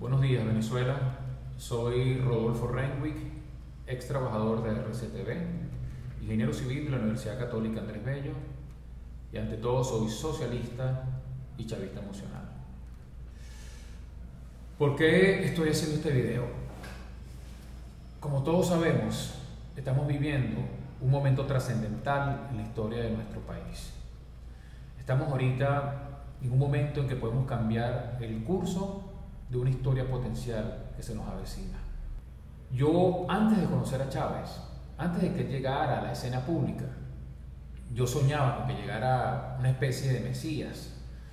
Buenos días, Venezuela. Soy Rodolfo Renwick, ex trabajador de RCTV, ingeniero civil de la Universidad Católica Andrés Bello y ante todo soy socialista y chavista emocional. ¿Por qué estoy haciendo este video? Como todos sabemos, estamos viviendo un momento trascendental en la historia de nuestro país. Estamos ahorita en un momento en que podemos cambiar el curso de una historia potencial que se nos avecina. Yo, antes de conocer a Chávez, antes de que llegara a la escena pública, yo soñaba con que llegara una especie de Mesías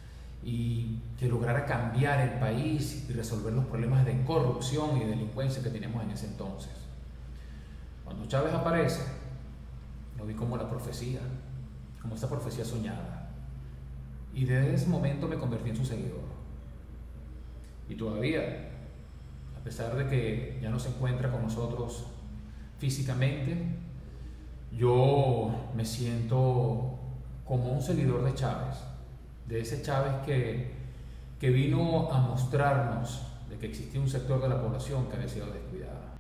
y que lograra cambiar el país y resolver los problemas de corrupción y delincuencia que teníamos en ese entonces. Cuando Chávez aparece, lo vi como la profecía, como esa profecía soñada. Y desde ese momento me convertí en su seguidor. Y todavía, a pesar de que ya no se encuentra con nosotros físicamente, yo me siento como un seguidor de Chávez, de ese Chávez que vino a mostrarnos de que existía un sector de la población que había sido descuidada.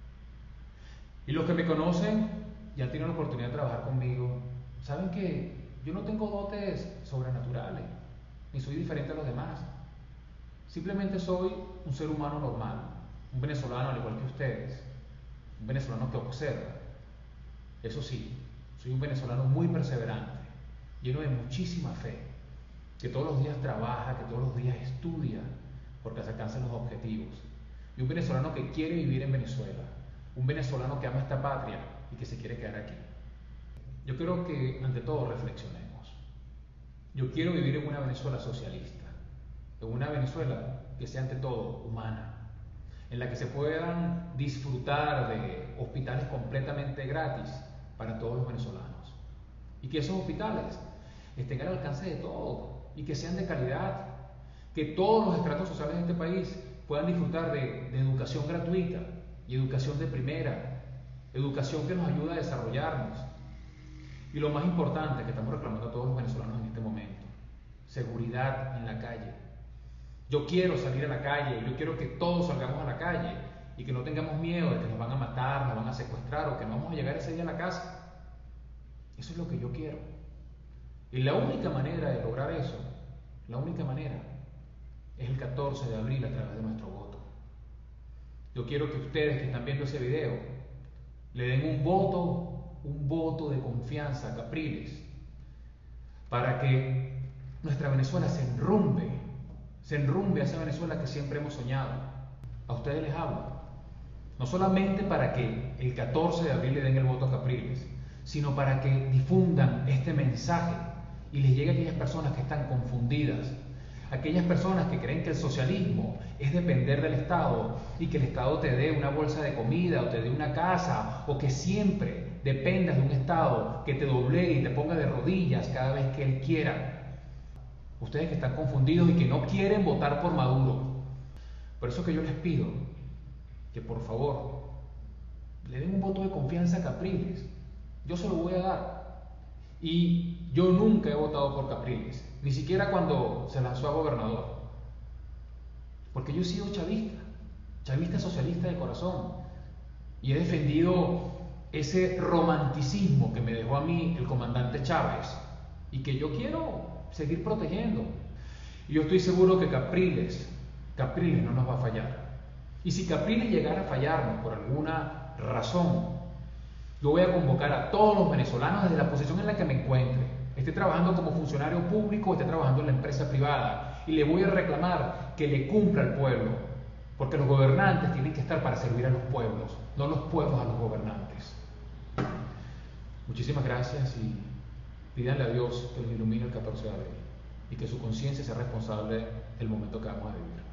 Y los que me conocen y han tenido la oportunidad de trabajar conmigo, saben que yo no tengo dotes sobrenaturales, ni soy diferente a los demás. Simplemente soy un ser humano normal, un venezolano al igual que ustedes, un venezolano que observa. Eso sí, soy un venezolano muy perseverante, lleno de muchísima fe, que todos los días trabaja, que todos los días estudia porque se alcancen los objetivos. Y un venezolano que quiere vivir en Venezuela, un venezolano que ama esta patria y que se quiere quedar aquí. Yo creo que ante todo reflexionemos. Yo quiero vivir en una Venezuela socialista, en una Venezuela que sea ante todo humana, en la que se puedan disfrutar de hospitales completamente gratis para todos los venezolanos y que esos hospitales estén al alcance de todos y que sean de calidad, que todos los estratos sociales de este país puedan disfrutar de educación gratuita y educación de primera, educación que nos ayuda a desarrollarnos. Y lo más importante que estamos reclamando a todos los venezolanos en este momento: seguridad en la calle. Yo quiero salir a la calle, yo quiero que todos salgamos a la calle y que no tengamos miedo de que nos van a matar, nos van a secuestrar o que no vamos a llegar ese día a la casa. Eso es lo que yo quiero. Y la única manera de lograr eso, la única manera, es el 14 de abril a través de nuestro voto. Yo quiero que ustedes que están viendo ese video le den un voto de confianza a Capriles para que nuestra Venezuela se enrumbe a esa Venezuela que siempre hemos soñado. A ustedes les hablo, no solamente para que el 14 de abril le den el voto a Capriles, sino para que difundan este mensaje y les llegue a aquellas personas que están confundidas, aquellas personas que creen que el socialismo es depender del Estado y que el Estado te dé una bolsa de comida o te dé una casa, o que siempre dependas de un Estado que te doblegue y te ponga de rodillas cada vez que él quiera. Ustedes que están confundidos y que no quieren votar por Maduro. Por eso que yo les pido que por favor le den un voto de confianza a Capriles. Yo se lo voy a dar. Y yo nunca he votado por Capriles, ni siquiera cuando se lanzó a gobernador. Porque yo he sido chavista socialista de corazón. Y he defendido ese romanticismo que me dejó a mí el comandante Chávez y que yo quiero seguir protegiendo. Y yo estoy seguro que Capriles no nos va a fallar. Y si Capriles llegara a fallarnos por alguna razón, yo voy a convocar a todos los venezolanos desde la posición en la que me encuentre, esté trabajando como funcionario público o esté trabajando en la empresa privada, y le voy a reclamar que le cumpla al pueblo, porque los gobernantes tienen que estar para servir a los pueblos, no los pueblos a los gobernantes. Muchísimas gracias y pídanle a Dios que los ilumine el 14 de abril y que su conciencia sea responsable del momento que vamos a vivir.